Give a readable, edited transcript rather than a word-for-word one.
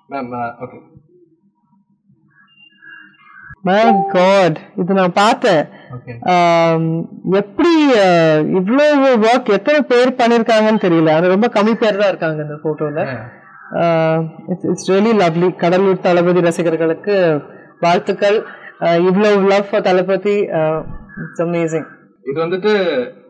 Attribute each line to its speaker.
Speaker 1: Ma'am okay.
Speaker 2: My God, இது நான் பார்த்தேன். எப்படி இவ்வளவு ஒர்க் எத்தனை பேர் பண்ணிருக்காங்கன்னு தெரியல. அது ரொம்ப கம்மி பேர் தான் இருக்காங்க இந்த போட்டோல. It's really lovely. Cuddalore Thalapathy ரசிகர்களுக்கு வாழ்த்துக்கள். இவ்வளவு love for Thalapathy. It's amazing.
Speaker 1: இது வந்துட்டு